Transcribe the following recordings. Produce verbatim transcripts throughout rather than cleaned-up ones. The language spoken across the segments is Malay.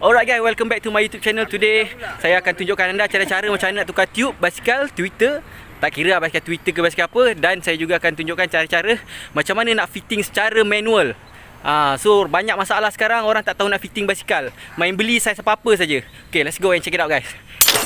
Alright guys, welcome back to my YouTube channel. Today saya akan tunjukkan anda cara-cara macam mana nak tukar tube basikal Twitter. Tak kira basikal Twitter ke basikal apa. Dan saya juga akan tunjukkan cara-cara macam mana nak fitting secara manual. Ah, so banyak masalah sekarang, orang tak tahu nak fitting basikal. Main beli saiz apa-apa saja. Okay, let's go and check it out guys.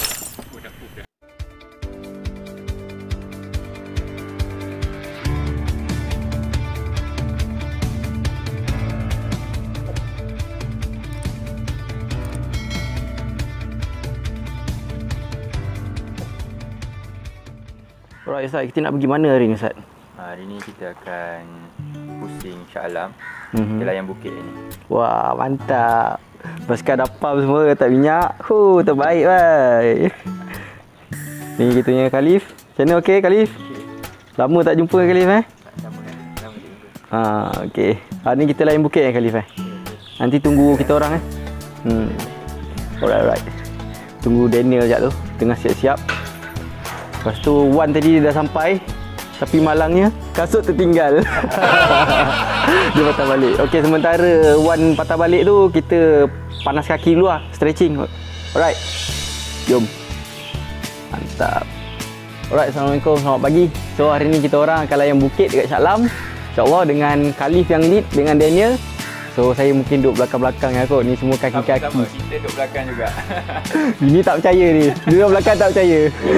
Alright Ustaz, kita nak pergi mana hari ni Ustaz? Hari ni kita akan pusing Shah Alam, mm-hmm. ke layang bukit ni. Wah, mantap. Basikal dapam semua, tak minyak. Huh, terbaik bhai. Ni kita punya Khalif. Macam mana okey Khalif? Okay. Lama tak jumpa Khalif eh? Tak lama kan? Lama tak jumpa. Ha, okey. Hari ni kita layang bukit eh Khalif eh? Nanti tunggu kita orang eh. Hmm. Alright, alright. Tunggu Daniel sekejap tu, tengah siap-siap. Lepas tu Wan tadi dah sampai, tapi malangnya kasut tertinggal. Dia patah balik. Okey, sementara Wan patah balik tu, kita panas kaki dulu lah, stretching. Alright, jom. Mantap. Alright, Assalamualaikum, selamat pagi. So hari ni kita orang akan layang bukit dekat Shah Alam, InsyaAllah dengan Khalif yang lead, dengan Daniel. So saya mungkin duduk belakang-belakang ya kot. Ni semua kaki-kaki. Sama-sama, kita duduk belakang juga. Ini tak percaya ni. Duduk belakang tak percaya.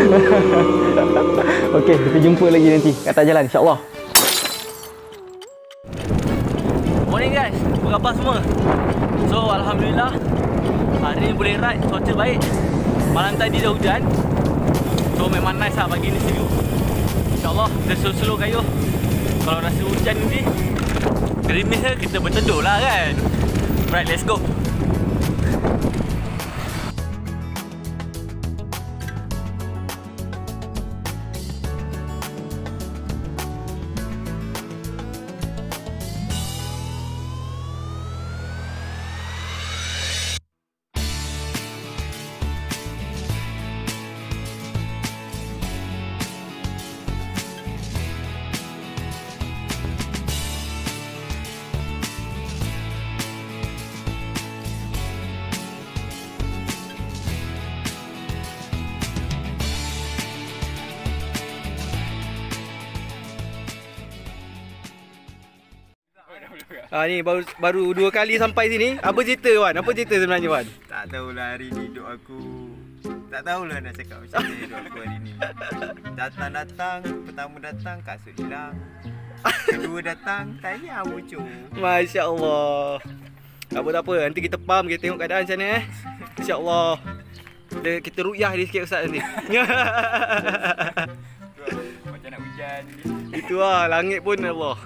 Okey, kita jumpa lagi nanti kat atas jalan insya-Allah. Morning guys, apa khabar semua? So alhamdulillah hari ni boleh ride, cuaca baik. Malam tadi dah hujan. So memang nice lah pagi ni sejuk. Insya-Allah kita slow-slow kayuh. Kalau rasa hujan nanti gerimis kita berteduh lah kan. Right, let's go. Ah ni baru baru dua kali sampai sini. Apa cerita Wan? Apa cerita sebenarnya Wan? Tak tahulah hari ni duk aku. Tak tahulah nak cakap macam mana duk aku hari ni. Datang-datang, pertama datang kasut hilang. Kedua datang tayar bocor. Masya-Allah. Tak apa tak apa, nanti kita pam, kita tengok keadaan macam mana eh. Insya-Allah. Kita kita ruqyah dia sikit Ustaz nanti. Macam nak hujan ni. Itu lah, langit pun Allah.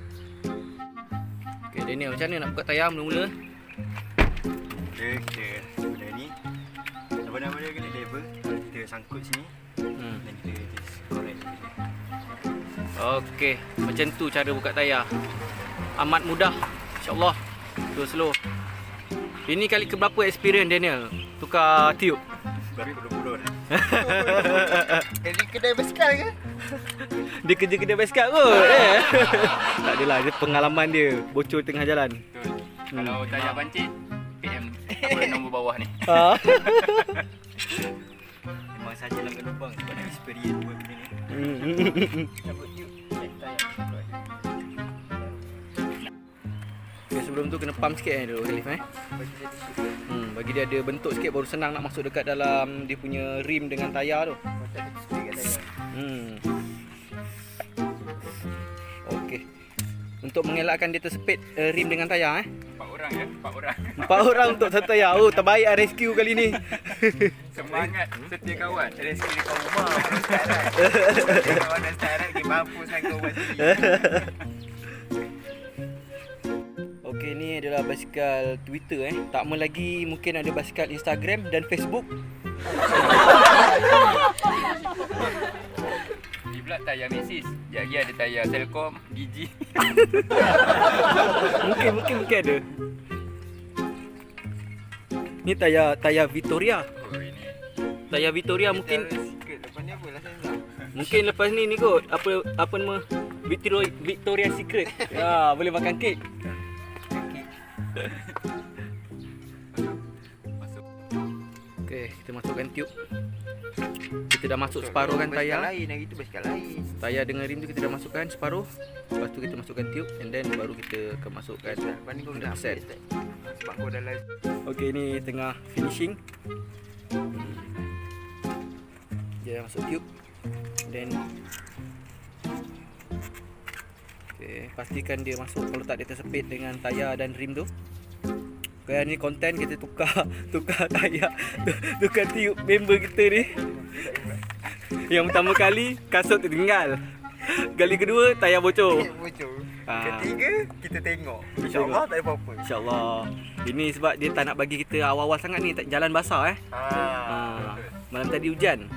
Okay, Daniel, macam mana nak buka tayar mula-mula? Dia kita benda ni apa nama dia kena level. Kita sangkut sini. Hmm. Dan kita just correct dia. Okey, macam tu cara buka tayar. Amat mudah, insya-Allah. Slow-slow. Ini kali keberapa experience Daniel tukar tube? Berpuluh-puluh dah. Jadi kedai basikal ke? Dia kerja kedai basikal kot eh. Tak adalah, dia pengalaman dia bocor tengah jalan. Betul. Hmm. Kalau tayar pancit, P M apa nombor bawah ni. Ha. Memang saja lah kat lubang sebab nak experience buat benda ni. Cabut tube, check tayar. Okay, sebelum tu kena pump sikit eh dulu Khalif eh. Bagi dia tisu. Hmm, bagi dia ada bentuk sikit baru senang nak masuk dekat dalam dia punya rim dengan tayar tu. Macam ada tisu kat tayar. Hmm. Okey. Untuk mengelakkan dia tersepit uh, rim dengan tayar eh. Empat orang ya, empat orang. Empat orang untuk satu tayar. Oh, terbaik lah rescue kali ni. Semangat setia kawan. Rescue dekat rumah. Kawan dah start ride, dia mampu sangka buat sendiri. Okey, ni adalah basikal Twitter eh. Tak lama lagi mungkin ada basikal Instagram dan Facebook. Di pula tayar Maxis. Jadi ada tayar Telkom, Digi. Mungkin mungkin mungkin ada. Ni tayar tayar Victoria. Oh ini. Tayar Victoria mungkin Secret lepas ni apa lah saya. mungkin lepas ni ni kot apa apa nama Victoria Victoria Secret. Ya, boleh makan kek. kita masukkan tube. Kita dah masuk separuh kan tayar. Lain hari tu basikal lain. Tayar dengan rim tu kita dah masukkan separuh. Lepas tu kita masukkan tube and then baru kita akan masukkan Lepas ni kau dah set. Sebab kau dah live. Okey, ni tengah finishing. Dia dah masuk tube. Then okay, pastikan dia masuk. Kalau tak, dia tersepit dengan tayar dan rim tu. Okay, ni konten kita tukar tukar tayar, tukar tiup member kita ni. Yang pertama kali kasut tertinggal. Kali kedua tayar bocor. Bocor. Ah. Ketiga kita tengok. InsyaAllah tak ada apa-apa. InsyaAllah. Ini sebab dia tak nak bagi kita awal-awal sangat ni, tak jalan basah eh. Ah. Ah. Malam tadi hujan.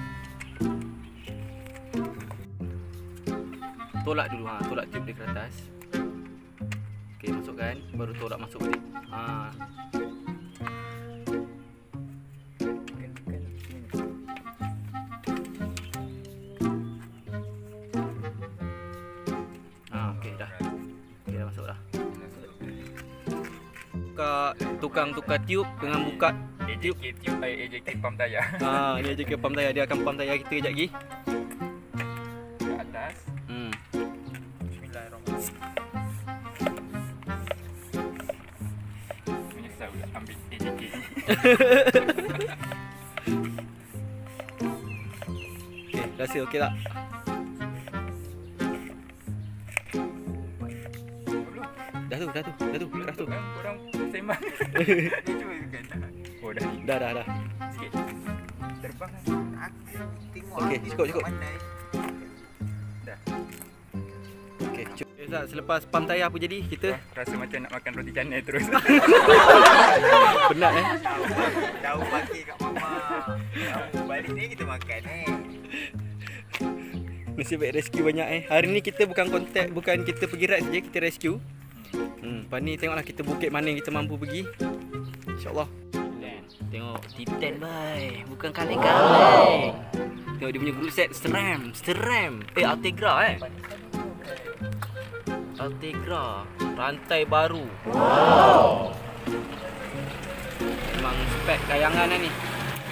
Tolak dulu ha, tolak tube dia ke atas. Okey, masukkan, baru tolak masuk balik. Ha. Ah, okey dah. Okey, dah masuk dah. Tukar tukang tukar tube dengan buka tube. A J K tube, A J K pump tayar. Ha, ni aja ke pump tayar, dia akan pump tayar kita kejap lagi. Ke atas. Hmm. Menyesal pula ambil A J K. Okey, rasa okey tak? Dah tu, dah tu, dah tu, keras tu. Korang, korang sembang. Cuba kan. Oh dah ni. Dah, dah, dah. Sikit. Terbang lah. Aku tengok. Okey, aku cukup, cukup. pandai. Dah. Okey, cuba. Ustaz, selepas pump tayar apa jadi? Kita Rasa macam nak makan roti canai terus. penat eh. Tahu pakai kat mama. Tahu balik ni kita makan eh. Nasib baik rescue banyak eh. Hari ni kita bukan kontak, bukan kita pergi ride saja, kita rescue. Hmm, lepas ni tengoklah kita bukit mana yang kita mampu pergi. InsyaAllah. Tengok Titan bhai, bukan kaleng-kaleng. Tengok dia punya group set Steram, Steram. Eh Altegra eh. Altegra, rantai baru. Wow. Memang spek kayangan lah ni.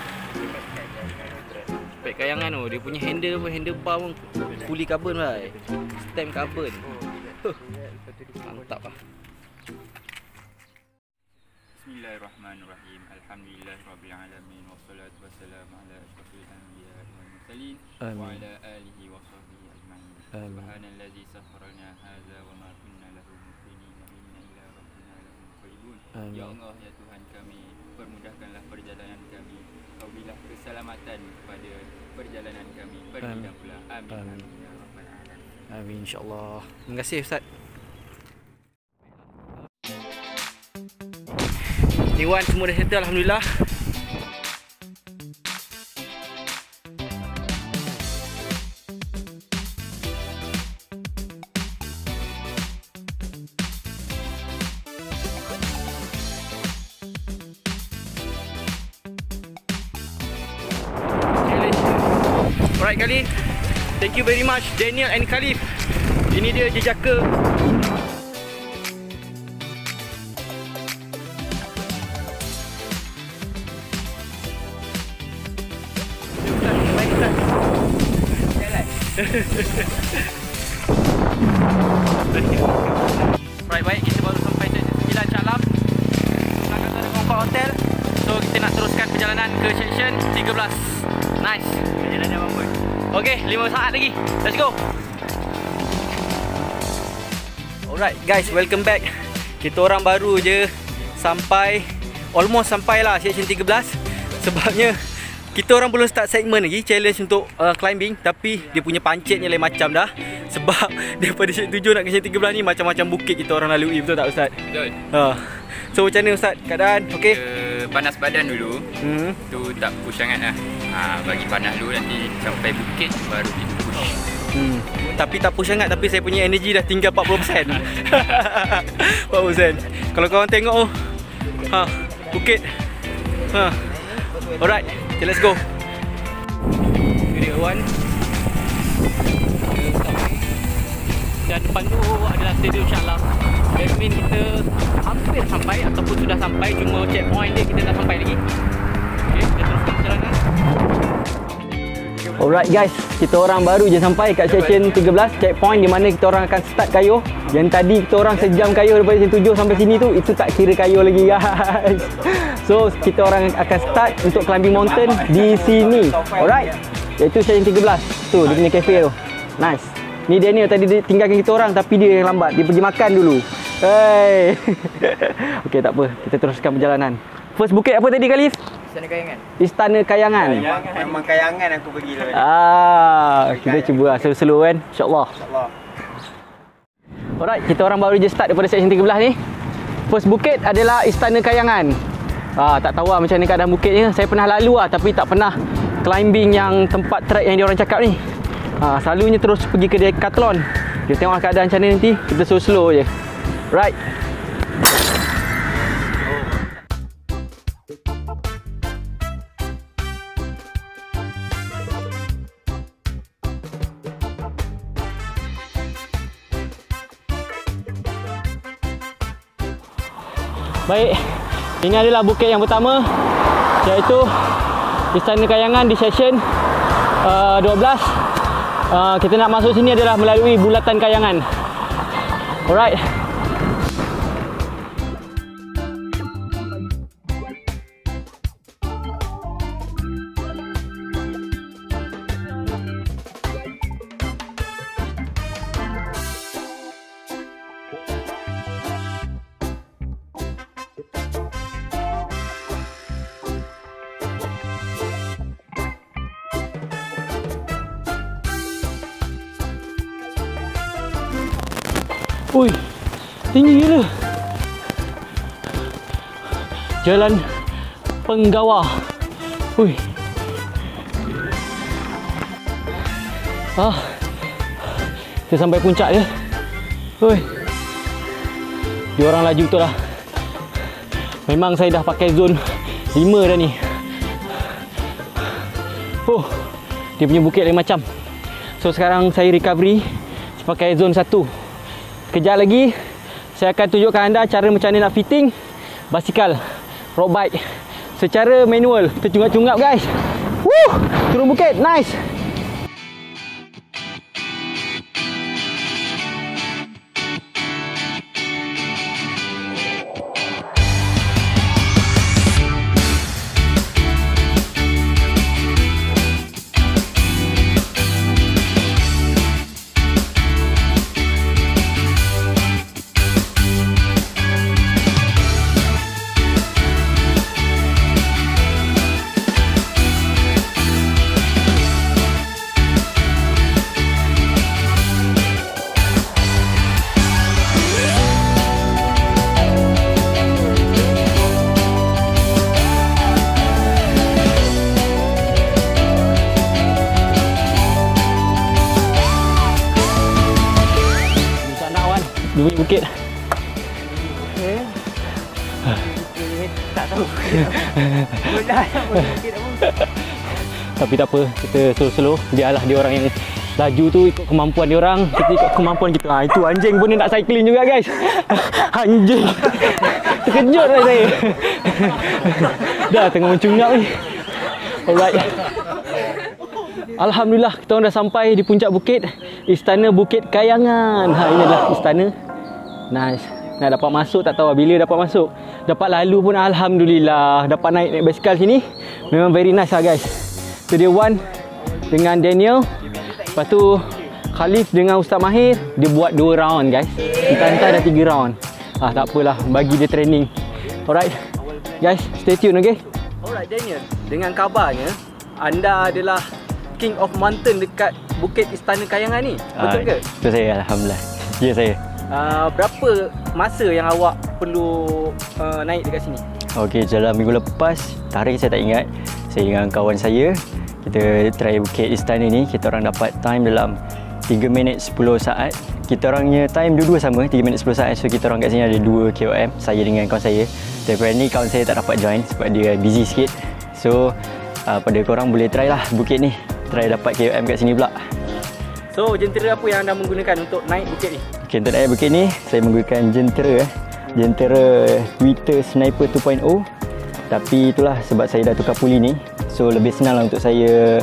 Spek kayangan tu, dia punya handle pun, handlebar pun fully carbon bhai. Stem carbon. Huh. Mantap lah. Bismillahirrahmanirrahim. Alhamdulillahirabbil alamin wassalatu wassalamu ala asyrafil anbiya'i wal mursalin wa ala alihi wa sahbihi ajma'in. Subhanallazi sakhkhara lana hadza wa ma kunna lahu muqrinin wa inna ila rabbina lamunqalibun. Ya Allah, ya Tuhan kami, permudahkanlah perjalanan kami. Kau bilah keselamatan pada perjalanan kami. Pergi dan pulang. Amin. Amin. Ya rabbal alamin. Amin insya-Allah. Terima kasih Ustaz. Dewan semua dah settle alhamdulillah. Alright Khalif. Thank you very much Daniel and Khalif. Ini dia jejaka Right, baik, kita baru sampai di Sembilan Shah Alam. Belakang tu ada Concorde Hotel. So kita nak teruskan perjalanan ke section tiga belas. Nice. Perjalanan yang bagus. Okay, lima saat lagi. Let's go. Alright guys, welcome back. Kita orang baru je sampai, almost sampai lah section tiga belas. Sebabnya kita orang belum start segmen lagi, challenge untuk uh, climbing. Tapi dia punya pancitnya lain macam dah. Sebab daripada section tujuh nak ke section tiga belas ni macam-macam bukit kita orang lalui, betul tak Ustaz? Betul. Ha. So macam mana Ustaz keadaan? Okey? Uh, panas badan dulu. Hmm. Tu tak push sangat lah. Ha, bagi panas dulu, nanti sampai bukit baru kita push. Hmm. Tapi tak push sangat, tapi saya punya energi dah tinggal empat puluh peratus. empat puluh peratus. Kalau korang tengok oh. Ha, bukit. Ha. Alright, okay, let's go. Area one. Dan depan tu adalah Stadium Shah Alam. That mean kita hampir sampai ataupun sudah sampai, cuma checkpoint dia kita dah sampai lagi. Okay, kita teruskan perjalanan. Alright guys, kita orang baru je sampai kat section tiga belas, checkpoint di mana kita orang akan start kayuh. Yang tadi kita orang sejam kayuh daripada section tujuh sampai sini tu, itu tak kira kayuh lagi guys. So kita orang akan start untuk climbing mountain di sini. Alright, iaitu section tiga belas. Tu dia punya cafe tu. Nice. Ni Daniel tadi dia tinggalkan kita orang tapi dia yang lambat. Dia pergi makan dulu. Hey. Okey, tak apa. Kita teruskan perjalanan. First bukit apa tadi Khalif? Istana Kayangan. Istana Kayangan. Memang, memang kayangan aku pergi lah. Ah, kita cuba lah slow-slow kan. InsyaAllah. InsyaAllah. Alright, kita orang baru je start daripada section tiga belas ni. First bukit adalah Istana Kayangan. Ah, tak tahu lah macam mana keadaan bukitnya. Saya pernah lalu lah tapi tak pernah climbing yang tempat trek yang diorang cakap ni. Ah, selalunya terus pergi ke Decathlon. Kita tengok keadaan macam mana nanti. Kita slow-slow je. Right. Baik, ini adalah bukit yang pertama, iaitu Istana Kayangan di section uh, dua belas. Uh, kita nak masuk sini adalah melalui Bulatan Kayangan. Alright. Ui, tinggi gila. Jalan Penggawa. Ui. Ah. Kita sampai puncak je. Ui. Diorang laju betul lah. Memang saya dah pakai zone lima dah ni. Oh, dia punya bukit lain macam. So sekarang saya recovery pakai zone satu. Kejap lagi saya akan tunjukkan anda cara macam mana nak fitting basikal road bike secara manual. Tercungap-cungap guys. Woo! Turun bukit, nice. Dia punya bukit. Okay. Tak tahu. Mudah bukit apa. Tapi tak apa, kita slow-slow. Biarlah dia orang yang laju tu ikut kemampuan dia orang, kita ikut kemampuan kita. Ha, itu anjing pun dia nak cycling juga guys. Anjing. Terkejut lah saya. Dah tengah mencungap ni. Alright. Alhamdulillah kita orang dah sampai di puncak bukit Istana Bukit Kayangan. Ha, ini adalah istana. Nice. Nak dapat masuk tak tahu bila dapat masuk. Dapat lalu pun alhamdulillah. Dapat naik naik basikal sini. Memang very nice lah guys. Tu dia Wan dengan Daniel. Lepas tu Khalif dengan Ustaz Mahir. Dia buat dua round guys. Kita hantar dah tiga round. Ah, tak apalah, bagi dia training. Alright guys, stay tune okay. Alright Daniel, dengan kabarnya anda adalah King of Mountain dekat Bukit Istana Kayangan ni. Betul ke? Betul saya, alhamdulillah. Ya saya. Uh, berapa masa yang awak perlu uh, naik dekat sini? Okey, jalan minggu lepas, tarikh saya tak ingat. Saya dengan kawan saya, kita try Bukit Istana ni, kita orang dapat time dalam tiga minit sepuluh saat. Kita orangnya time dua-dua sama, tiga minit sepuluh saat. So kita orang kat sini ada dua kilometer, saya dengan kawan saya. Tapi ni kawan saya tak dapat join sebab dia busy sikit. So uh, pada korang boleh try lah bukit ni. Try dapat kilometer kat sini pula. So jentera apa yang anda menggunakan untuk naik bukit ni? Okay, untuk naik bukit ni saya menggunakan jentera eh. Jentera Twitter Sniper dua titik kosong. Tapi itulah sebab saya dah tukar puli ni, so lebih senang lah untuk saya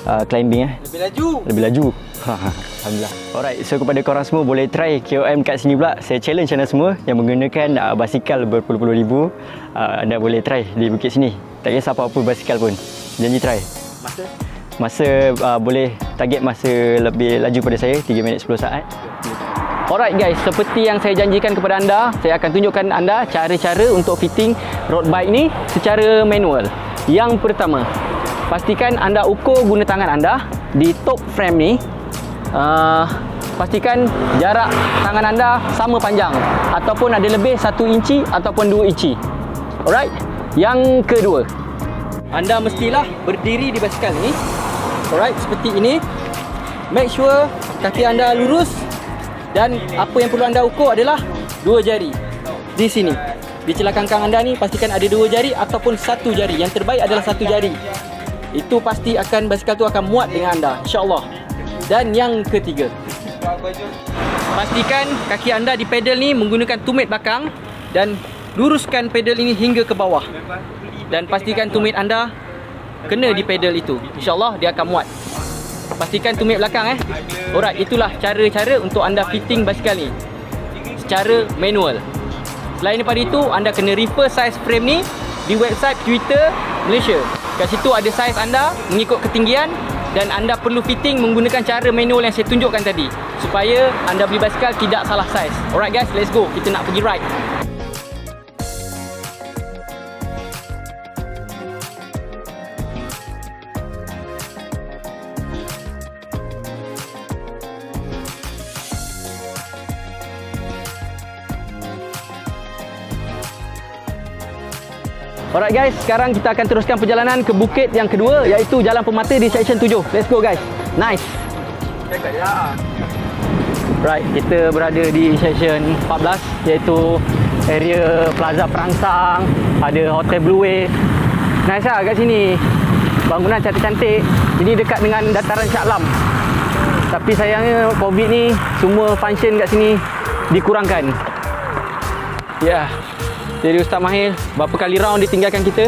uh, climbing eh. Lebih laju. Lebih laju. Alhamdulillah. Alright, so kepada korang semua boleh try K O M kat sini pula. Saya challenge anda semua yang menggunakan uh, basikal berpuluh-puluh ribu, uh, anda boleh try di bukit sini. Tak kisah apa-apa basikal pun. Janji try. Masa? Masa uh, boleh target masa lebih laju pada saya, tiga minit sepuluh saat. Alright guys, seperti yang saya janjikan kepada anda, saya akan tunjukkan anda cara-cara untuk fitting road bike ni secara manual. Yang pertama, pastikan anda ukur guna tangan anda di top frame ni. Uh, pastikan jarak tangan anda sama panjang ataupun ada lebih satu inci ataupun dua inci. Alright. Yang kedua, anda mestilah berdiri di basikal ni. Alright, seperti ini. Make sure kaki anda lurus dan apa yang perlu anda ukur adalah dua jari. Di sini. Di celah kangkang anda ni pastikan ada dua jari ataupun satu jari. Yang terbaik adalah satu jari. Itu pasti akan basikal tu akan muat dengan anda, insya-Allah. Dan yang ketiga, pastikan kaki anda di pedal ni menggunakan tumit belakang dan luruskan pedal ini hingga ke bawah. Dan pastikan tumit anda kena di pedal itu. InsyaAllah dia akan muat. Pastikan tumit belakang eh. Alright, itulah cara-cara untuk anda fitting basikal ni secara manual. Selain daripada itu, anda kena refer size frame ni di website Twitter Malaysia. Kat situ ada size anda mengikut ketinggian dan anda perlu fitting menggunakan cara manual yang saya tunjukkan tadi supaya anda beli basikal tidak salah size. Alright guys, let's go. Kita nak pergi ride. Alright guys, sekarang kita akan teruskan perjalanan ke bukit yang kedua, iaitu Jalan Permata di section tujuh. Let's go guys. Nice. Right, kita berada di section empat belas, iaitu area Plaza Perangsang, ada Hotel Blue Wave. Nice lah kat sini. Bangunan cantik-cantik. Ini dekat dengan dataran Shah Alam. Tapi sayangnya COVID ni semua function kat sini dikurangkan. Ya. Yeah. Jadi Ustaz Mahir, berapa kali round dia tinggalkan kita?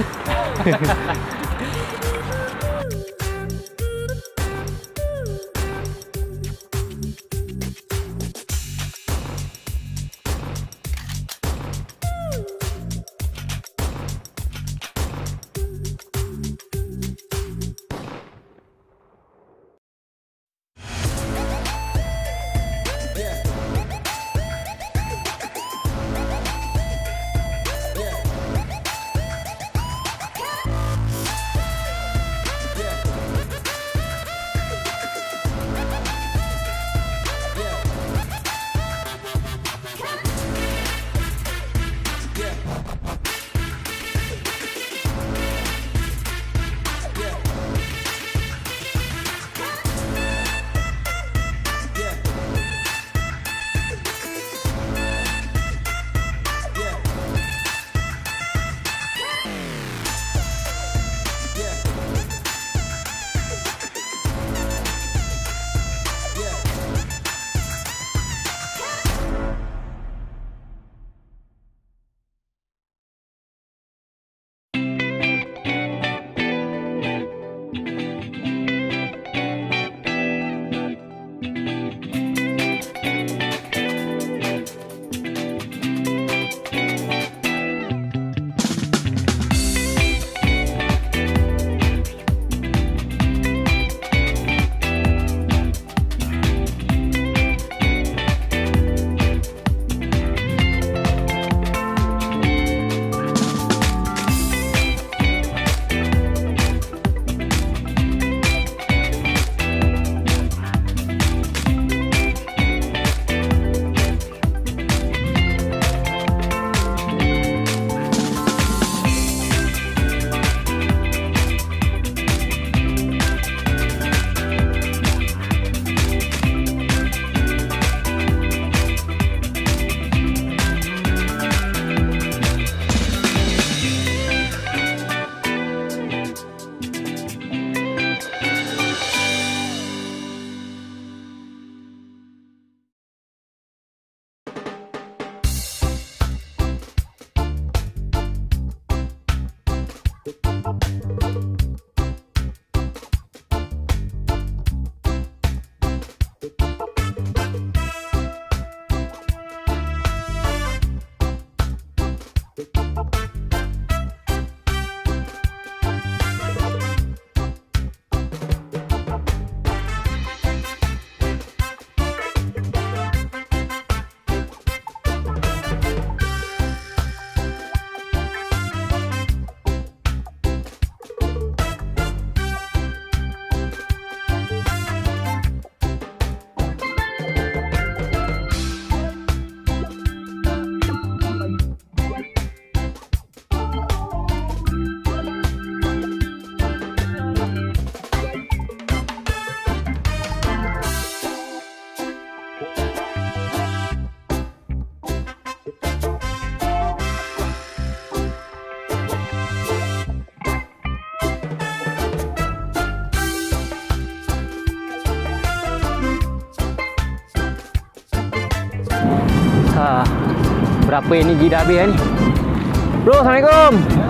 Berapa ini G dah habis kan? Bro, Assalamualaikum.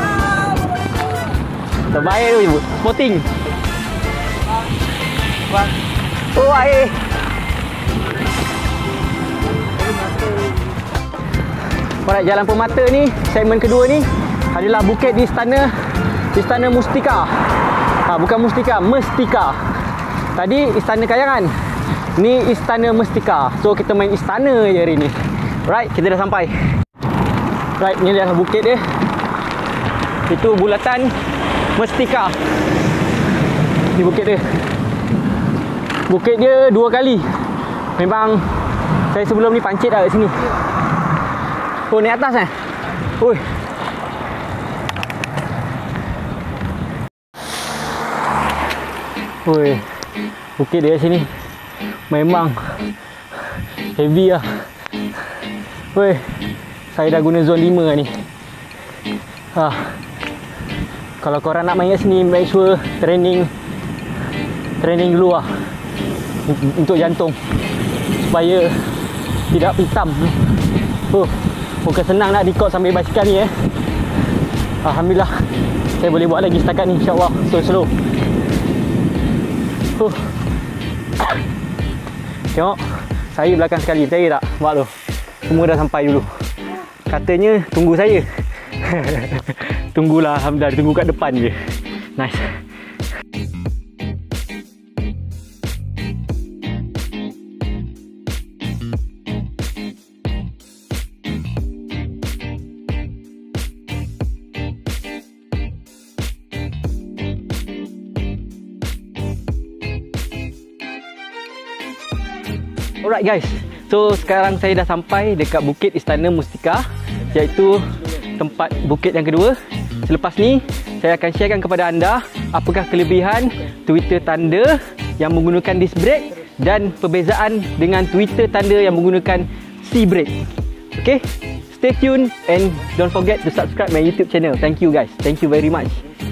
Terbaik tu ibu. Sporting. Oh, air. Alright, Jalan Permata ni, segmen kedua ni adalah bukit di Istana Istana Mustika. Ha, bukan Mustika, Mestika. Tadi Istana Kayangan. Ni Istana Mestika. So kita main istana je hari ni. Right, kita dah sampai. Right, ni adalah bukit dia. Itu bulatan Mestika. Ni bukit dia. Bukit dia dua kali. Memang saya sebelum ni pancit dah kat sini. Oh, ni atas eh. Oi. Oi. Bukit dia kat sini memang heavy lah. Oi. Saya dah guna zone lima ni. Ha. Kalau korang nak main kat sini, make sure training training dulu lah untuk jantung supaya tidak hitam. Oh, bukan senang nak record sambil basikal ni eh. Alhamdulillah saya boleh buat lagi setakat ni, insya-Allah. So slow. Oh. Tengok, saya belakang sekali, percaya tak? Mak tu, semua dah sampai dulu. Katanya tunggu saya. Tunggulah, alhamdulillah, tunggu kat depan je. Nice. Alright guys, so sekarang saya dah sampai dekat Bukit Istana Mustika, iaitu tempat bukit yang kedua. Selepas ni saya akan sharekan kepada anda apakah kelebihan Twitter tanda yang menggunakan disc brake dan perbezaan dengan Twitter tanda yang menggunakan C-brake. Okay, stay tuned and don't forget to subscribe my YouTube channel. Thank you guys, thank you very much.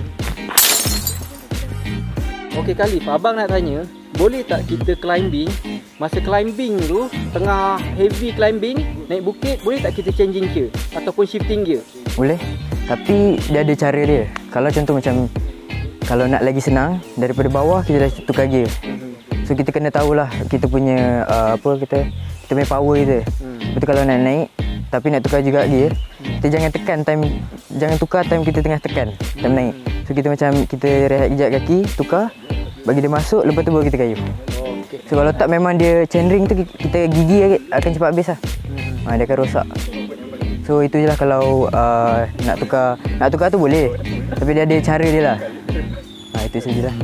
Okay Khalif, abang nak tanya, boleh tak kita climbing, masa climbing tu, tengah heavy climbing, naik bukit, boleh tak kita changing gear ataupun shifting gear? Boleh, tapi dia ada cara dia. Kalau contoh macam, kalau nak lagi senang, daripada bawah kita dah tukar gear. So kita kena tahulah kita punya uh, apa kita kita punya power kita. Hmm. Betul, kalau nak naik tapi nak tukar juga gear, kita jangan tekan time, jangan tukar time kita tengah tekan time naik. So kita macam kita rehat kejap kaki, tukar, bagi dia masuk, lepas tu baru kita kayuh. Oh, okay. So kalau tak, memang dia chainring tu kita gigi akan cepat habis lah. Hmm. Ha, dia akan rosak. So itu je lah kalau uh, nak tukar, nak tukar tu boleh, tapi dia ada cara dia lah. Ha, itu sajalah.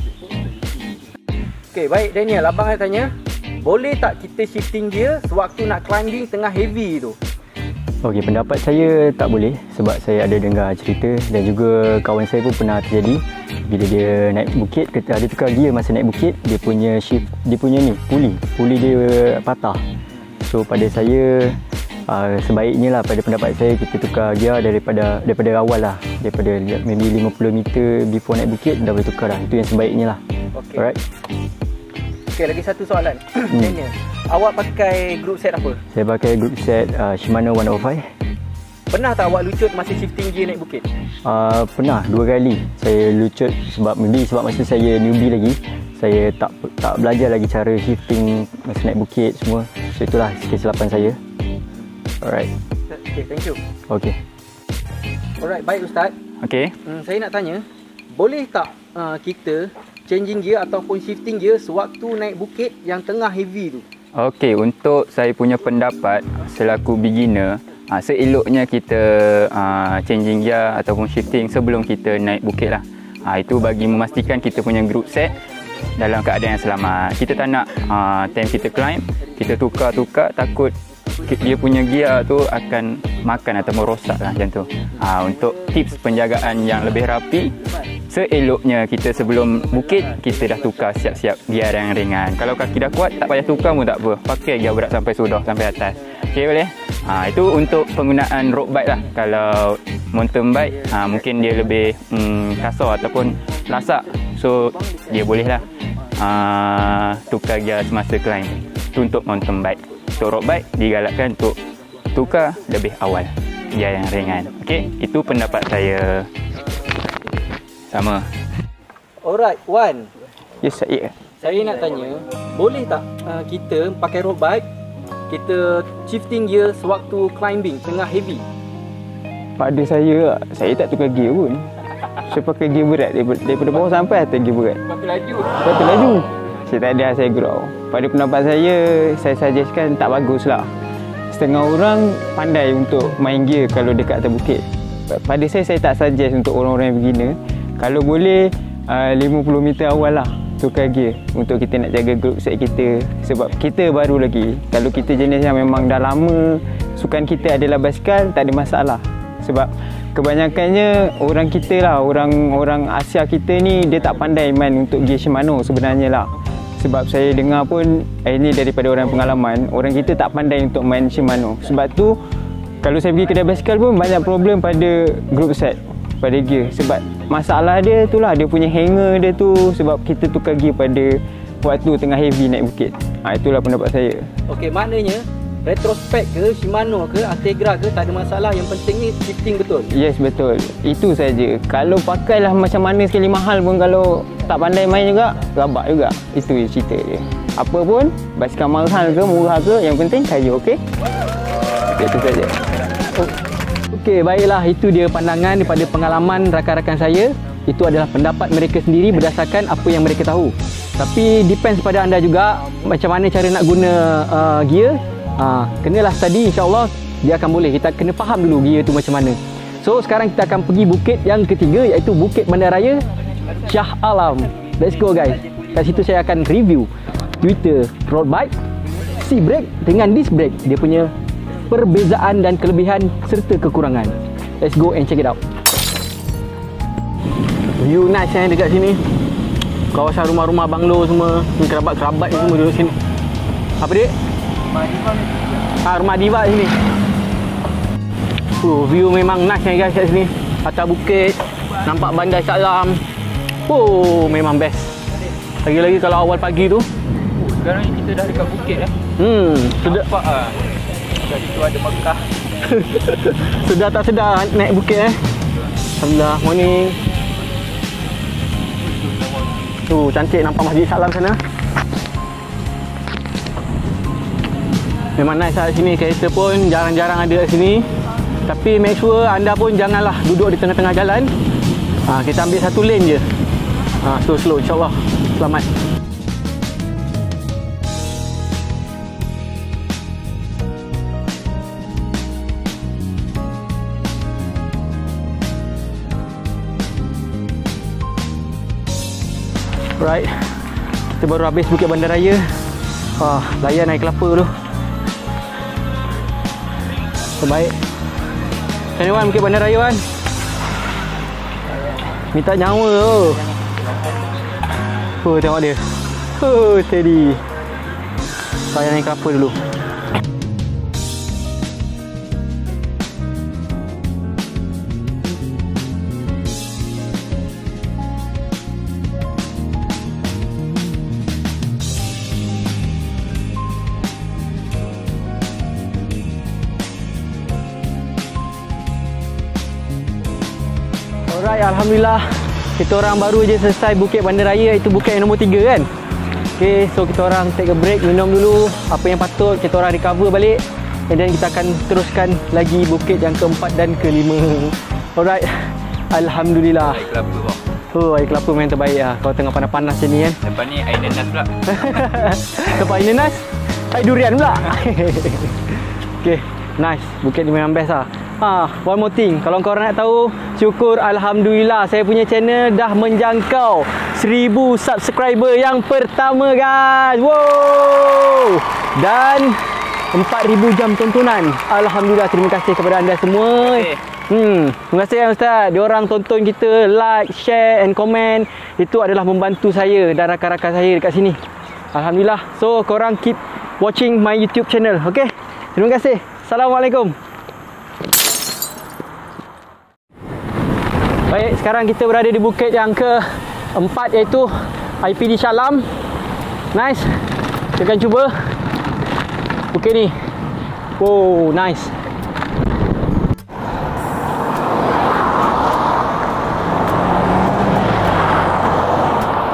Okay, baik Daniel, abang nak tanya, boleh tak kita shifting gear sewaktu nak climbing tengah heavy tu? Okey, pendapat saya tak boleh sebab saya ada dengar cerita dan juga kawan saya pun pernah terjadi bila dia naik bukit, kita ada tukar gear masa naik bukit, dia punya shift, dia punya ni puli, puli dia patah. So pada saya uh, sebaiknya lah, pada pendapat saya, kita tukar gear daripada daripada awal lah, daripada maybe lima puluh meter before naik bukit dah boleh tukar lah. Itu yang sebaiknya lah. Okay. Alright. Okay, lagi satu soalan. Daniel, awak pakai group set apa? Saya pakai group set uh, Shimano one oh five. Pernah tak awak lucut masa shifting gear naik bukit? Uh, pernah, dua kali saya lucut sebab maybe sebab masa saya newbie lagi, saya tak tak belajar lagi cara shifting masa naik bukit semua. So itulah kesilapan saya. Alright. Okay, thank you. Okay. Alright, baik Ustaz. Okay. Hmm, saya nak tanya, boleh tak uh, kita changing gear ataupun shifting gear sewaktu naik bukit yang tengah heavy tu? Okey, untuk saya punya pendapat selaku beginner, uh, seeloknya kita uh, changing gear ataupun shifting sebelum kita naik bukit lah. Uh, itu bagi memastikan kita punya group set dalam keadaan yang selamat. Kita tak nak uh, time kita climb, kita tukar-tukar, takut dia punya gear tu akan makan atau merosak lah macam tu. Ha, untuk tips penjagaan yang lebih rapi, seeloknya kita sebelum bukit kita dah tukar siap-siap gear yang ringan. Kalau kaki dah kuat, tak payah tukar pun tak apa, pakai gear berat sampai sudah, sampai atas. Okey, boleh? Ha, itu untuk penggunaan road bike lah. Kalau mountain bike, ha, mungkin dia lebih hmm, kasar ataupun lasak, so dia boleh lah uh, tukar gear semasa climb. Itu untuk mountain bike. Untuk road bike digalakkan untuk tukar lebih awal. Biar yang ringan. Okey, itu pendapat saya. Sama. Alright, Wan. Yes, saya. Saya nak tanya, boleh tak uh, kita pakai road bike, kita shifting gear sewaktu climbing tengah heavy? Pada saya, saya tak tukar gear pun. Saya pakai gear berat daripada, daripada bawah sampai atas gear berat. Pakai laju. Pakai laju. Saya tak ada, saya gurau. Pada pendapat saya, saya suggestkan tak baguslah. Setengah orang pandai untuk main gear kalau dekat atas bukit. Pada saya, saya tak suggest untuk orang-orang yang beginner. Kalau boleh, uh, lima puluh meter awal lah tukar gear untuk kita nak jaga group set kita. Sebab kita baru lagi. Kalau kita jenis yang memang dah lama, sukan kita adalah basikal, tak ada masalah. Sebab kebanyakannya orang kita lah, orang-orang Asia kita ni, dia tak pandai main untuk gear Shimano sebenarnya lah. Sebab saya dengar pun, eh, ini daripada orang pengalaman, orang kita tak pandai untuk main Shimano. Sebab tu, kalau saya pergi kedai basikal pun banyak problem pada group set, pada gear. Sebab masalah dia tu lah, dia punya hanger dia tu. Sebab kita tukar gear pada waktu tengah heavy naik bukit. Ha, itulah pendapat saya. Okey, maknanya retrospect ke, Shimano ke, Ategra ke, tak ada masalah. Yang penting ni shifting betul. Yes, betul. Itu saja. Kalau pakailah macam mana sekali mahal pun, kalau tak pandai main juga, rabak juga. Itu je cerita dia. Apa pun, basikal mahal ke, murah ke, yang penting kaya, okey? Okay, itu saja. Okey, baiklah. Itu dia pandangan daripada pengalaman rakan-rakan saya. Itu adalah pendapat mereka sendiri berdasarkan apa yang mereka tahu. Tapi depends pada anda juga macam mana cara nak guna uh, gear. Ha, kenalah study, insyaAllah dia akan boleh. Kita kena faham dulu gear tu macam mana. So sekarang kita akan pergi bukit yang ketiga, iaitu Bukit Bandaraya Shah Alam. Let's go guys. Kat situ saya akan review Twitter road bike C brake dengan disc brake, dia punya perbezaan dan kelebihan serta kekurangan. Let's go and check it out. View nice yang dekat sini. Kawasan rumah-rumah banglo semua, kerabat-kerabat semua duduk sini. Apa dia? Ha, rumah Diva sini. Oh, view memang nice ni guys kat sini. Atas bukit, nampak bandar Shah Alam. Oh, memang best. Lagi-lagi kalau awal pagi tu. Oh, sekarang ni kita dah dekat bukit dah. Hmm, sedap. Nampak ah. Dari tu ada Mekah. Sedar tak sedar naik bukit eh. Alhamdulillah, morning. Tu cantik nampak Masjid Salam sana. Memang nice lah sini, kereta pun jarang-jarang ada kat sini. Tapi make sure anda pun janganlah duduk di tengah-tengah jalan. Ha, kita ambil satu lane je. Ha, slow-slow, insyaAllah selamat. Alright, kita baru habis Bukit Bandaraya. Ah, layan air kelapa tu. Terbaik. Macam ni Wan, Bukit Bandaraya Wan? Minta nyawa tu. Oh, tengok dia. Oh, steady. Layan air kelapa dulu. Alright, Alhamdulillah kita orang baru je selesai Bukit Bandaraya, itu bukit yang nombor tiga kan. Okay, so kita orang take a break, minum dulu apa yang patut, kita orang recover balik, and then kita akan teruskan lagi bukit yang keempat dan kelima. Alright, Alhamdulillah. Air kelapa bang. Oh, air kelapa memang terbaik lah kalau tengah panas-panas macam ni kan. Lepas ni air nanas pula. Lepas air nanas, air durian pula. Okay, nice. Bukit ni memang best lah. Ha, one more thing, kalau korang nak tahu, syukur Alhamdulillah saya punya channel dah menjangkau seribu subscriber yang pertama guys. Wow! Dan empat ribu jam tontonan. Alhamdulillah, terima kasih kepada anda semua. Okay. Hmm, terima kasih kan Ustaz. Diorang tonton kita, like, share and comment. Itu adalah membantu saya dan rakan-rakan saya dekat sini. Alhamdulillah. So korang keep watching my YouTube channel. Okay, terima kasih. Assalamualaikum. Baik, sekarang kita berada di bukit yang keempat, iaitu I P D Shah Alam. Nice. Kita akan cuba bukit ni. Wow, nice.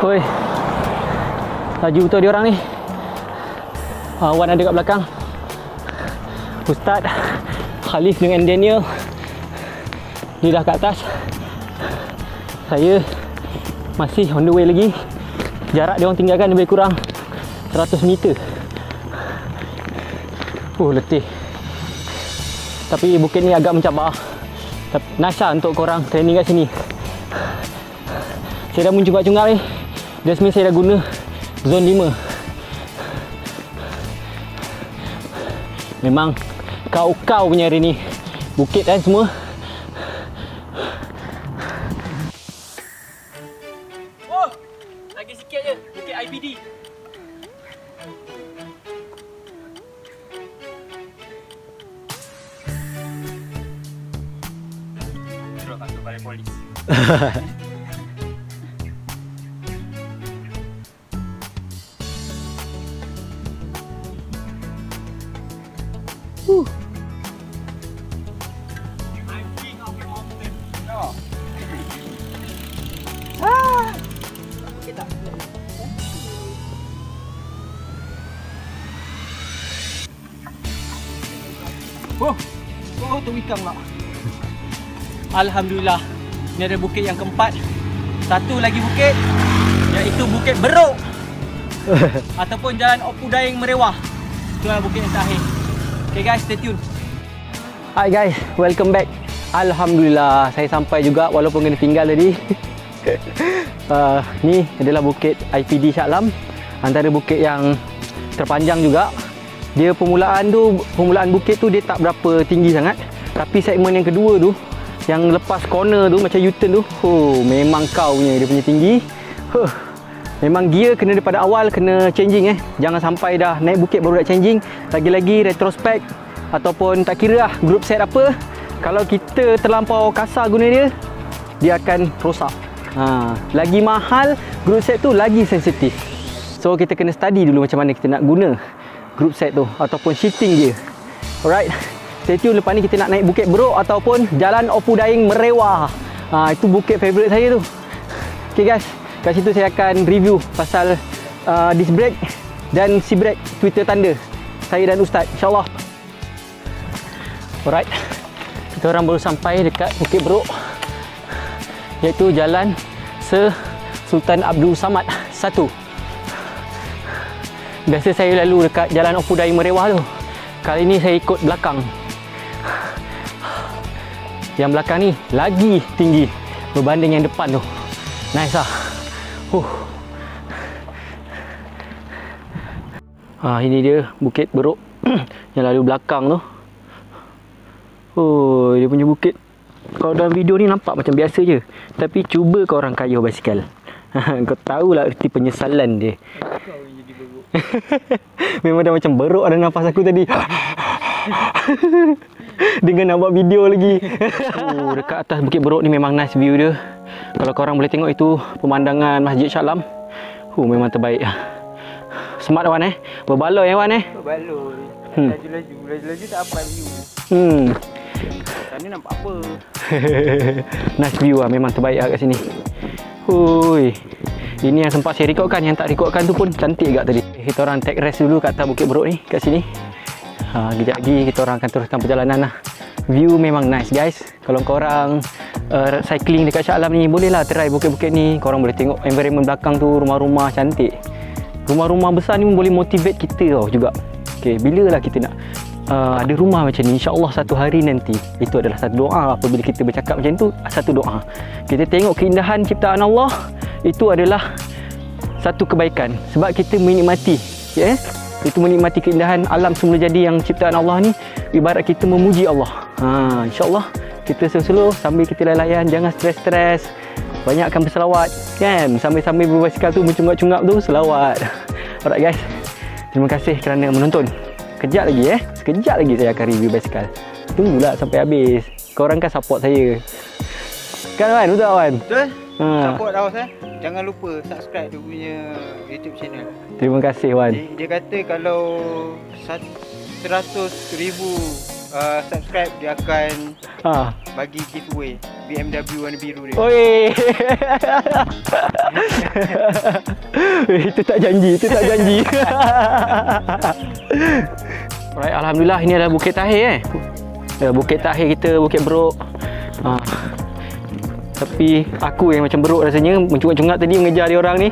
Oi. Laju betul dia orang ni. Uh, Wan ada kat belakang. Ustaz Khalif dengan Daniel. Dia dah kat atas. Saya masih on the way lagi. Jarak dia orang tinggalkan lebih kurang seratus meter. Oh, letih. Tapi bukit ni agak mencabar. Nice lah untuk korang training kat sini. Saya dah mencungkap-cungkap ni. That's mean saya dah guna zone lima. Memang kau-kau punya hari ni. Bukit kan semua. Oh, lagi sikit je. Bukit I P D. Terus masuk balai polis. Woo. I'm king of the mountain. No. Oh, oh tu ikan pula. Alhamdulillah. Ni ada bukit yang keempat. Satu lagi bukit, iaitu Bukit Beruk. Ataupun Jalan Opu Daeng Merewah. Itulah bukit yang terakhir. Okay guys, stay tune. Hi guys, welcome back. Alhamdulillah, saya sampai juga walaupun kena tinggal tadi. uh, ni adalah bukit I P D Shah Alam. Antara bukit yang terpanjang juga. Dia permulaan tu, permulaan bukit tu dia tak berapa tinggi sangat. Tapi segmen yang kedua tu, yang lepas corner tu macam U-turn tu, oh, memang kau punya dia punya tinggi. Huh. Memang gear kena daripada awal kena changing eh. Jangan sampai dah naik bukit baru nak changing. Lagi-lagi retrospect ataupun tak kira lah group set apa, kalau kita terlampau kasar guna dia, dia akan rosak. Ha, lagi mahal group set tu lagi sensitif. So kita kena study dulu macam mana kita nak guna group set tu ataupun shifting dia. Alright. Stay tune, lepas ni kita nak naik Bukit Beruk ataupun Jalan Opu Daeng Merewah. Ha, itu bukit favourite saya tu. Okay guys, kat situ saya akan review pasal uh, disc brake dan sea brake Twitter tanda saya dan Ustaz, insyaAllah. Alright, kita orang baru sampai dekat Bukit Beruk, iaitu Jalan Se Sultan Abdul Samad satu. Biasa saya lalu dekat Jalan Opu Daeng Merewah tu. Kali ni saya ikut belakang. Yang belakang ni lagi tinggi berbanding yang depan tu. Nice lah. Huh. Ha, ini dia Bukit Beruk yang lalu belakang tu. Oh, dia punya bukit. Kalau dalam video ni nampak macam biasa je. Tapi cuba kau orang kayuh basikal. Kau tahulah erti penyesalan dia. Memang dah macam beruk ada nafas aku tadi. Dengan nak buat video lagi. Oh, dekat atas Bukit Beruk ni memang nice view dia. Kalau korang boleh tengok itu pemandangan Masjid Shah Alam. Oh, memang terbaik. Smart Wan eh. Berbaloi eh Wan eh. Berbaloi. Hmm. Laju-laju, laju-laju tak apa view. Hmm. Sana nampak apa? Nice view lah, memang terbaik lah kat sini. Hui. Ini yang sempat saya rekodkan, yang tak rekodkan tu pun cantik agak tadi. Kita orang take rest dulu kat atas Bukit Beruk ni, kat sini. Ha, kejap lagi kita orang akan teruskan perjalanan lah. View memang nice guys. Kalau korang uh, cycling dekat Shah Alam ni, bolehlah try bukit-bukit ni. Korang boleh tengok environment belakang tu, rumah-rumah cantik. Rumah-rumah besar ni pun boleh motivate kita tau juga. Okay, bila lah kita nak uh, ada rumah macam ni, insyaAllah satu hari nanti, itu adalah satu doa. Apabila kita bercakap macam tu, satu doa. Kita tengok keindahan ciptaan Allah, itu adalah satu kebaikan. Sebab kita menikmati, ya, yeah? Itu menikmati keindahan alam semula jadi yang ciptaan Allah ni, ibarat kita memuji Allah. Ha, insyaAllah kita slow-slow sambil kita layan, jangan stres-stres. Banyakkan berselawat kan, sambil-sambil berbasikal tu mencungap-cungap tu selawat. Alright guys, terima kasih kerana menonton. Sekejap lagi eh, sekejap lagi saya akan review basikal. Tunggulah sampai habis. Korang kan support saya. Kan Wan, betul Wan? Betul? Ha. Support Awas eh. Jangan lupa subscribe dia punya YouTube channel. Terima kasih Wan. Dia, dia kata kalau seratus ribu uh, subscribe, dia akan Ha. bagi giveaway B M W warna biru dia. Oi. Itu tak janji, itu tak janji. Alright, alhamdulillah ini adalah Bukit Tahir eh. Ya, Bukit Tahir kita, Bukit Beruk. Ha. Tapi aku yang macam beruk rasanya, mencungak-cungak tadi mengejar dia orang ni.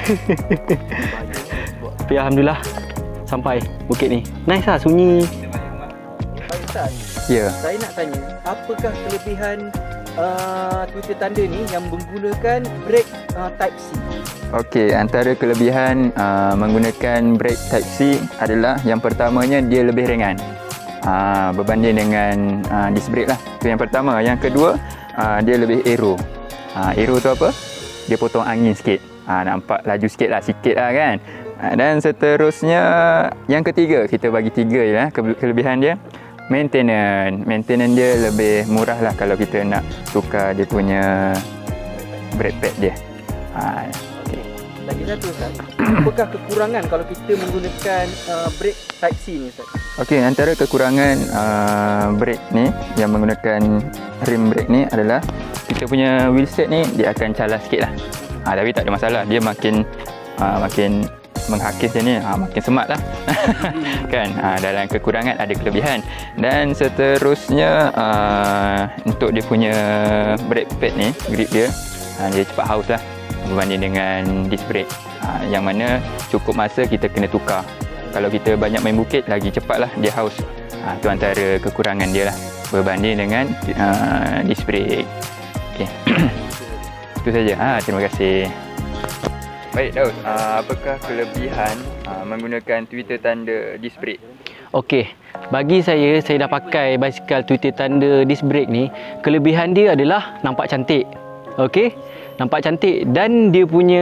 Tapi alhamdulillah sampai bukit ni. Nice lah, sunyi. Baik Ustaz. Ya. Saya nak tanya, apakah kelebihan uh, Twitter Tanda ni yang menggunakan brake uh, Type C? Okey, antara kelebihan uh, menggunakan brake Type C adalah yang pertamanya dia lebih ringan. Uh, berbanding dengan uh, disc brake lah. Itu yang pertama. Yang kedua, uh, dia lebih aero. Uh, aero tu apa? Dia potong angin sikit. Uh, nampak laju sikit lah, sikit lah kan. Uh, dan seterusnya, yang ketiga, kita bagi tiga je lah kelebihan dia. Maintenance. Maintenance dia lebih murah lah kalau kita nak tukar dia punya brake pad dia. Uh, Lagi satu Ustaz, apakah kekurangan kalau kita menggunakan uh, brake Type C ni Ustaz? Okey, antara kekurangan uh, brake ni yang menggunakan rim brake ni adalah kita punya wheelset ni dia akan calar sikit lah. Ha, tapi tak ada masalah, dia makin uh, makin menghakis dia ni, ha, makin smart lah. Kan, ha, dalam kekurangan ada kelebihan. Dan seterusnya uh, untuk dia punya brake pad ni, grip dia, ha, dia cepat haus lah berbanding dengan disc brake, ha, yang mana cukup masa kita kena tukar. Kalau kita banyak main bukit, lagi cepatlah dia haus. Ha, itu antara kekurangan dia lah berbanding dengan uh, disc brake. Okey. Itu saja. Ha, terima kasih. Baik Daud, uh, apakah kelebihan uh, menggunakan Twitter Tanda disc brake? Okey, bagi saya, saya dah pakai basikal Twitter Tanda disc brake ni. Kelebihan dia adalah nampak cantik. Okey, nampak cantik dan dia punya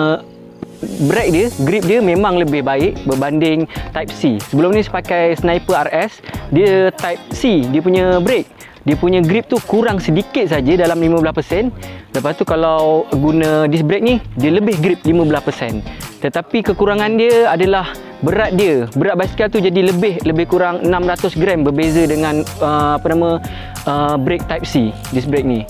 brake dia, grip dia memang lebih baik berbanding Type C. Sebelum ni saya pakai Sniper R S, dia Type C, dia punya brake, dia punya grip tu kurang sedikit saja dalam lima belas peratus. Lepas tu kalau guna disc brake ni, dia lebih grip lima belas peratus. Tetapi kekurangan dia adalah berat dia. Berat basikal tu jadi lebih lebih kurang enam ratus gram berbeza dengan uh, apa nama uh, brake Type C, disc brake ni.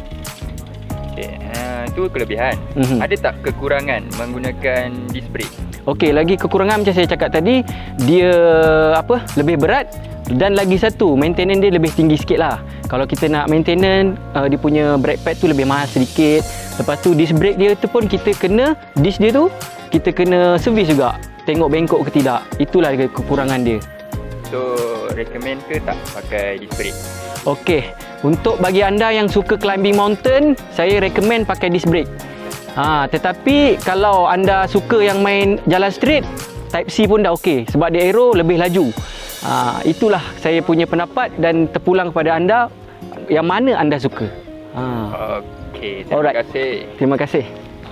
Itu kelebihan. Mm-hmm. Ada tak kekurangan menggunakan disc brake? Okey, lagi kekurangan macam saya cakap tadi, dia apa? Lebih berat dan lagi satu, maintenance dia lebih tinggi sikit lah. Kalau kita nak maintenance, uh, dia punya brake pad tu lebih mahal sedikit. Lepas tu disc brake dia tu pun kita kena, disc dia tu kita kena servis juga. Tengok bengkok ke tidak. Itulah kekurangan dia. So, recommend ke tak pakai disc brake? Okey, untuk bagi anda yang suka climbing mountain, saya recommend pakai disc brake. Ha, tetapi kalau anda suka yang main jalan straight, Type C pun dah okey sebab dia aero lebih laju. Ha, itulah saya punya pendapat dan terpulang kepada anda yang mana anda suka. Ha. Okey, terima Alright. kasih. Terima kasih.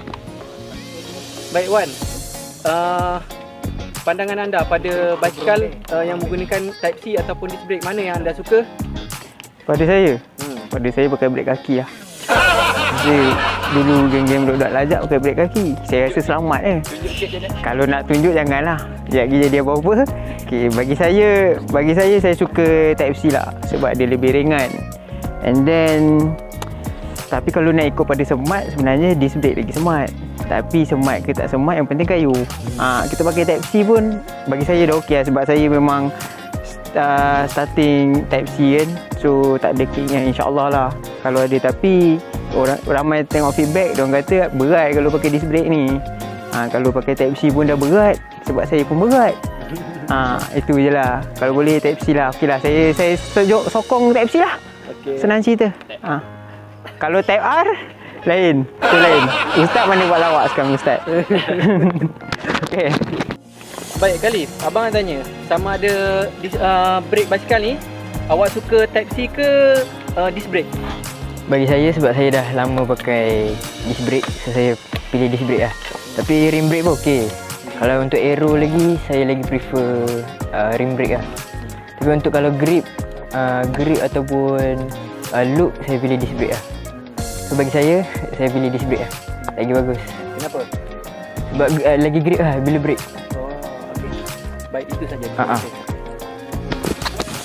Baik Wan, uh, pandangan anda pada basikal uh, yang menggunakan Type C ataupun disc brake, mana yang anda suka? Pada saya, hmm. pada saya pakai brake kaki lah. Saya dulu geng-geng budak-budak lajak pakai brake kaki. Saya rasa selamat eh. Kalau nak tunjuk janganlah. Sekejap lagi jadi apa-apa. Okay, bagi saya, bagi saya saya suka Type C lah sebab dia lebih ringan. And then tapi kalau nak ikut pada smart, sebenarnya disc brake lagi smart. Tapi smart ke tak smart, yang penting kayu. Ha, kita pakai Type C pun bagi saya dah okey lah sebab saya memang uh, starting Type C kan. So tak ada keinginan, insya-Allah lah kalau ada. Tapi orang ramai tengok feedback, diorang kata berat kalau pakai disc brake ni. Ha, kalau pakai Type C pun dah berat sebab saya pun berat. Ha, itu je lah. Kalau boleh Type C lah. Okey lah, saya saya sejuk sokong Type C lah. Okay. Senang cerita. Ha. Kalau Type R lain, itu lain. Ustaz mana buat lawak sekarang Ustaz? Okey. Baik Khalif, abang nak tanya, sama ada dis, uh, brake basikal ni awak suka Type C ke uh, disc brake? Bagi saya sebab saya dah lama pakai disc brake, so saya pilih disc brake lah. Tapi rim brake pun okey. Kalau untuk aero lagi, saya lagi prefer uh, rim brake lah. Tapi untuk kalau grip, uh, grip ataupun uh, loop, saya pilih disc brake lah. So bagi saya, saya pilih disc brake lah. Lagi bagus. Kenapa? Sebab uh, lagi grip lah bila brake. Oh, okey. Baik, itu saja. Ha-ha.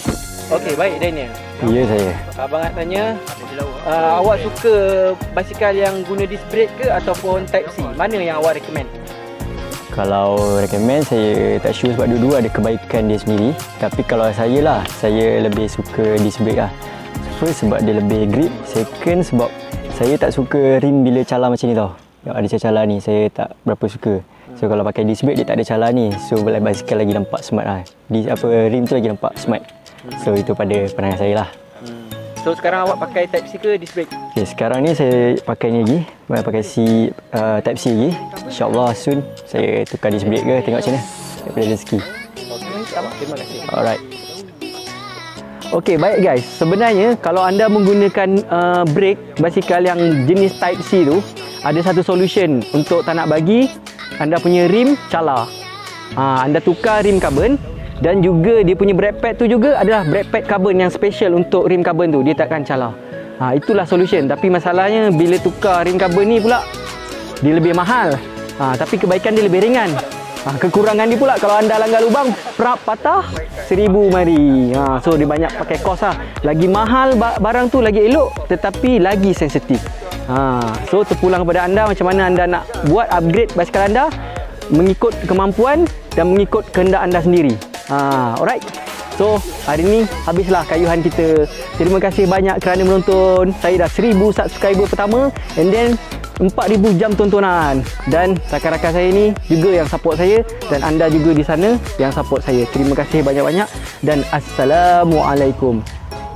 Okey, baik Daniel. Ya saya. Abang nak tanya, uh, awak suka basikal yang guna disc brake ke ataupun Type C? Mana yang awak recommend? Kalau recommend saya tak sure sebab dua-dua ada kebaikan dia sendiri. Tapi kalau saya lah, saya lebih suka disc brake lah. First sebab dia lebih grip. Second sebab saya tak suka rim bila cala macam ni tau. Yang ada cala ni saya tak berapa suka. So kalau pakai disc brake dia tak ada cala ni. So basikal lagi nampak smart lah. Di apa rim tu lagi nampak smart. So itu pada pandangan saya lah. So sekarang awak pakai Type C ke disc brake? Okay, sekarang ni saya pakai ni lagi. Pakai C, uh, Type C lagi. InsyaAllah soon saya tukar disc brake ke, tengok macam mana daripada rezeki. Okey, terima kasih. Alright. Okey, baik guys. Sebenarnya kalau anda menggunakan uh, brake basikal yang jenis Type C tu, ada satu solution untuk tak nak bagi anda punya rim cala. Ha, anda tukar rim carbon dan juga dia punya brake pad tu juga adalah brake pad carbon yang special untuk rim carbon tu. Dia takkan cala. Ha, itulah solution. Tapi masalahnya bila tukar rim carbon ni pula dia lebih mahal. Ha, tapi kebaikan dia lebih ringan. Ha, kekurangan dia pula kalau anda langgar lubang prap patah seribu mari. Ha, so dia banyak pakai kos lah. Lagi mahal barang tu lagi elok tetapi lagi sensitif. Ha, so terpulang kepada anda macam mana anda nak buat upgrade basikal anda mengikut kemampuan dan mengikut kehendak anda sendiri. Ha, alright. So hari ni habislah kayuhan kita. Terima kasih banyak kerana menonton. Saya dah seribu subscriber pertama and then empat ribu jam tontonan. Dan rakan-rakan saya ni juga yang support saya dan anda juga di sana yang support saya. Terima kasih banyak-banyak dan Assalamualaikum.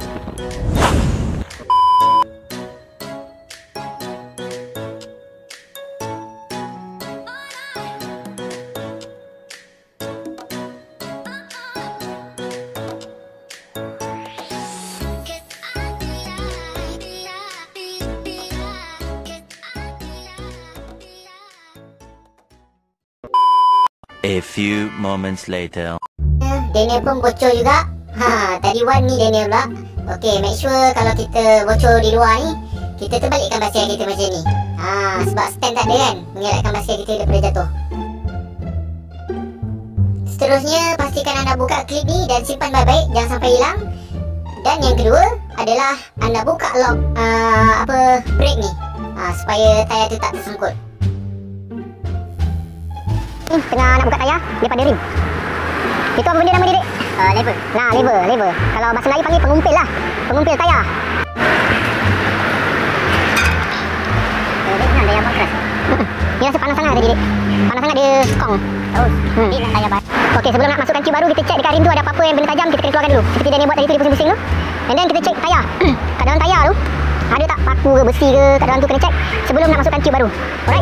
A few moments later. Daniel pun bocor juga. Ha, tadi Wan ni Daniel pula. Okey, make sure kalau kita bocor di luar ni, kita terbalikkan basikal kita macam ni. Ha, sebab stand tak ada kan, mengelakkan basikal kita daripada jatuh. Seterusnya, pastikan anda buka klip ni dan simpan baik-baik, jangan sampai hilang. Dan yang kedua adalah anda buka lock uh, apa brake ni, ha, supaya tayar tu tak tersangkut. Ni tengah nak buka tayar daripada rim. Itu apa benda nama dia, Dek? Uh, lever. Nah, lever, lever. Kalau bahasa Melayu panggil pengumpil lah. Pengumpil tayar. Eh, Dek, nak tayar keras. Dia rasa panas sangat tadi, Dek. Panas sangat dia skong. Oh, hmm. Dek nak tayar baru. Okey, sebelum nak masukkan tube baru, kita cek dekat rim tu ada apa-apa yang benda tajam, kita kena keluarkan dulu. Seperti Daniel buat tadi tu, dia pusing-pusing tu. And then kita cek tayar. Kat dalam tayar tu, ada tak paku ke, besi ke, kat dalam tu kena cek sebelum nak masukkan tube baru. Alright?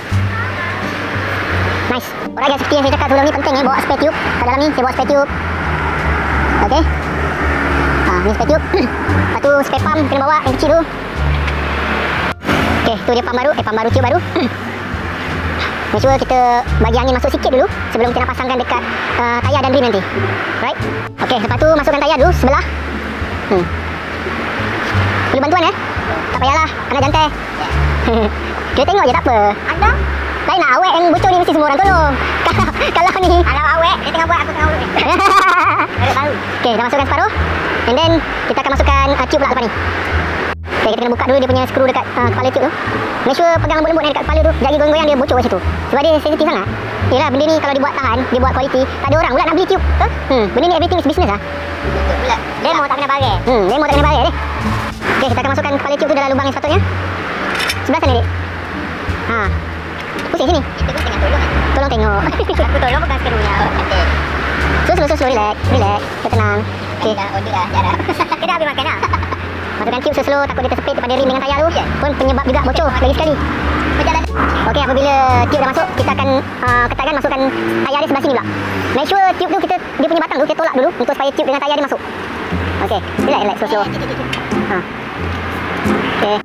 Nice. Alright guys, seperti yang saya cakap sebelum ni, penting eh bawa spare tube. Kat dalam ni saya bawa spare tube. Okey. Ha, ni spare tube. Lepas tu spare pump kena bawa yang kecil tu. Okey, tu dia pump baru, eh pump baru, tube baru. Make sure kita bagi angin masuk sikit dulu sebelum kita nak pasangkan dekat uh, tayar dan rim nanti. Right? Okey, lepas tu masukkan tayar dulu sebelah. Hmm. Perlu bantuan eh? Tak payahlah, anak jantai. Kita tengok je tak apa. Anda? Lain nak awet yang bocor ni mesti semua orang tolong. Kalau kalau ni kalau awet dia tengah buat, aku tengah urut ni. Baru. Okey, dah masukkan separuh. And then kita akan masukkan uh, tube pula depan ni. Okey, kita kena buka dulu dia punya skru dekat uh, kepala tube tu. Make sure pegang lembut-lembut dekat kepala tu. Jangan goyang-goyang dia bocor kat situ. Sebab dia sensitif sangat. Yalah, benda ni kalau dibuat tahan, dia buat kualiti, tak ada orang pula nak beli tube. Betul? Hmm, benda ni everything is business ah. Betul pula. Demo tak kena bayar. Hmm, demo tak kena bayar deh. Okey, kita akan masukkan kepala tube tu dalam lubang yang sepatutnya. Sebelah sana, Dek. Ha. Pusing sini. Kita pun tengah tolong kan? Tolong tengok. Aku tolong bukan skrunya. Okey. Slow, slow, slow, relax. Relax. Kita tenang. Okey. Dah order dah. Dah dah. Kita habis makan dah. Masukkan tube slow, takut dia tersepit daripada rim dengan tayar tu. Yeah. Pun penyebab juga bocor lagi sekali. Berjalan. Okey, apabila tube dah masuk, kita akan uh, ketatkan masukkan tayar dia sebelah sini pula. Make sure tube tu kita, dia punya batang tu kita tolak dulu untuk supaya tube dengan tayar dia masuk. Okey. Relax, relax, slow, slow. Ha. Okey.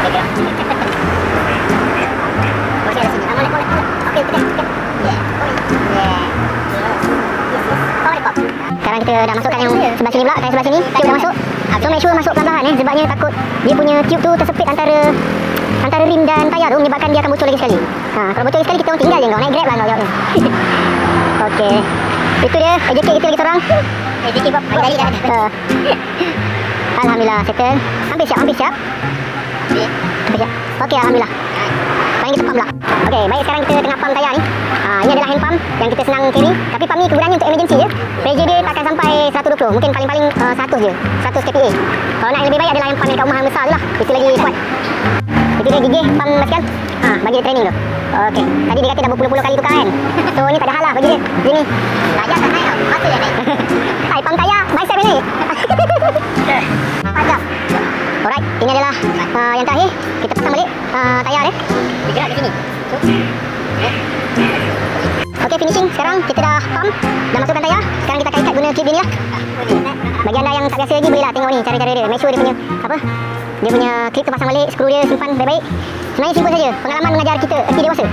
Sekarang kita dah masukkan yang sebelah sini pula, tayar sebelah sini, tube dah masuk. So make sure masuk perlahan eh, sebabnya takut dia punya tube tu tersepit antara antara rim dan tayar tu, menyebabkan dia akan bocor lagi sekali. Ha, kalau bocor lagi sekali kita orang tinggal je kau, naik grab lah kau jawab ni. Okey. Itu dia, ejek kita lagi seorang. Eh, J K Pop bagi dah. Alhamdulillah settle. Hampir siap, hampir siap. Hampir siap. Okey, alhamdulillah. Sekarang kita pump pula. Okey, baik sekarang kita tengah pump tayar ni. Ha, ini adalah hand pump yang kita senang carry. Tapi pump ni kegunaannya untuk emergency je. Pressure dia takkan sampai seratus dua puluh. Mungkin paling-paling uh, seratus je. seratus K P A. Kalau nak yang lebih baik adalah hand pump yang kat rumah yang besar je lah. Itu lagi kuat. Itu dia gigih pump basikal. Ha, bagi dia training tu. Okey. Tadi dia kata dah berpuluh-puluh kali tukar kan. So ni tak ada hal lah bagi dia. Sini. Tayar tak naik tau. Masa dia naik. Hai, pump tayar, bicep dia naik. Mantap. Alright, ini adalah uh, yang terakhir. Kita pasang balik uh, tayar dia. Dia gerak di sini. So, eh. Okey, finishing. Sekarang kita dah pump, dah masukkan tayar. Sekarang kita akan ikat guna clip dia ni lah. Bagi anda yang tak biasa lagi, boleh lah tengok ni cara-cara dia. Make sure dia punya apa? Dia punya clip tu pasang balik, skru dia simpan baik-baik. Sebenarnya simple saja. Pengalaman mengajar kita erti dewasa.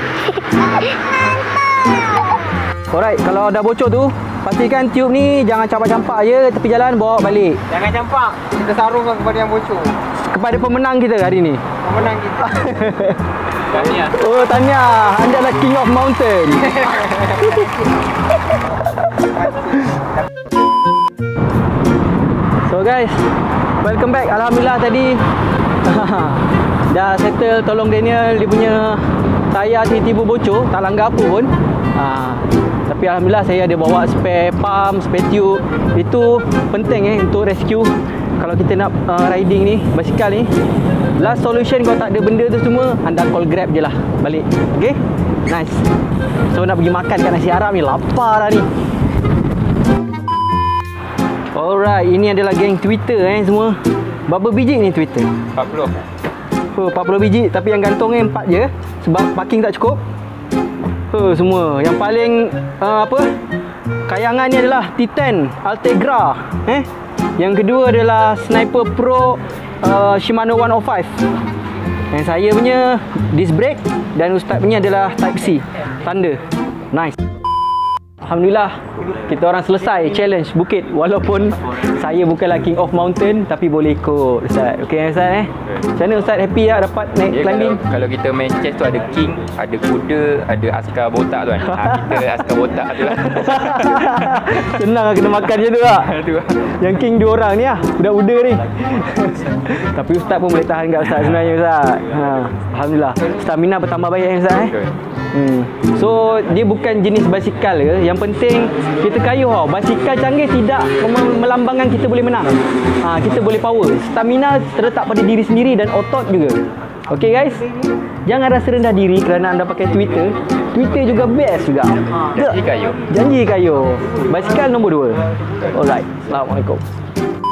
Alright, kalau dah bocor tu, pastikan tube ni jangan campak-campak je tepi jalan, bawa balik. Jangan campak. Kita sarungkan kepada yang bocor. Kepada pemenang kita hari ni. Pemenang kita. Tahniah. Oh, tahniah. Anda adalah King of Mountain. So guys, welcome back. Alhamdulillah tadi dah settle tolong Daniel, dia punya tayar tiba-tiba bocor, tak langgar apa pun. Ha, tapi alhamdulillah saya ada bawa spare pump, spare tube. Itu penting eh untuk rescue kalau kita nak uh, riding ni, basikal ni. Last solution kalau tak ada benda tu semua, anda call Grab je lah balik. Okay? Nice. So nak pergi makan kat nasi Arab ni, lapar dah ni. Alright, ini adalah geng Twitter eh semua. Berapa biji ni Twitter? empat puluh. Oh, empat puluh biji, tapi yang gantung ni empat je sebab parking tak cukup. Oh, semua. Yang paling uh, apa? Kayangan ni adalah Titan Altegra, eh. Yang kedua adalah Sniper Pro uh, Shimano one oh five. Yang saya punya disc brake dan Ustaz punya adalah Type C Thunder. Nice. Alhamdulillah kita orang selesai challenge bukit, walaupun saya bukanlah King of Mountain tapi boleh ikut Ustaz. Okey Ustaz eh. Macam mana Ustaz, happy tak dapat naik Ya, climbing? kalau, kalau kita main chess tu ada king, ada kuda, ada askar botak tu kan. Ha, kita askar botak tu lah. Senang lah kena makan je tu lah. Tu lah. Yang king dua orang ni lah, budak-budak ni. Tapi Ustaz pun boleh tahan kat Ustaz sebenarnya Ustaz. Ha, Alhamdulillah. Stamina bertambah baik eh Ustaz eh. Betul. Hmm. So dia bukan jenis basikal ke, yang penting kita kayuh tau. Basikal canggih tidak melambangkan kita boleh menang. Ha, kita boleh power. Stamina terletak pada diri sendiri dan otot juga. Okay guys, jangan rasa rendah diri kerana anda pakai Twitter. Twitter juga best juga. Janji kayu. Janji kayu. Basikal nombor dua. Alright. Assalamualaikum.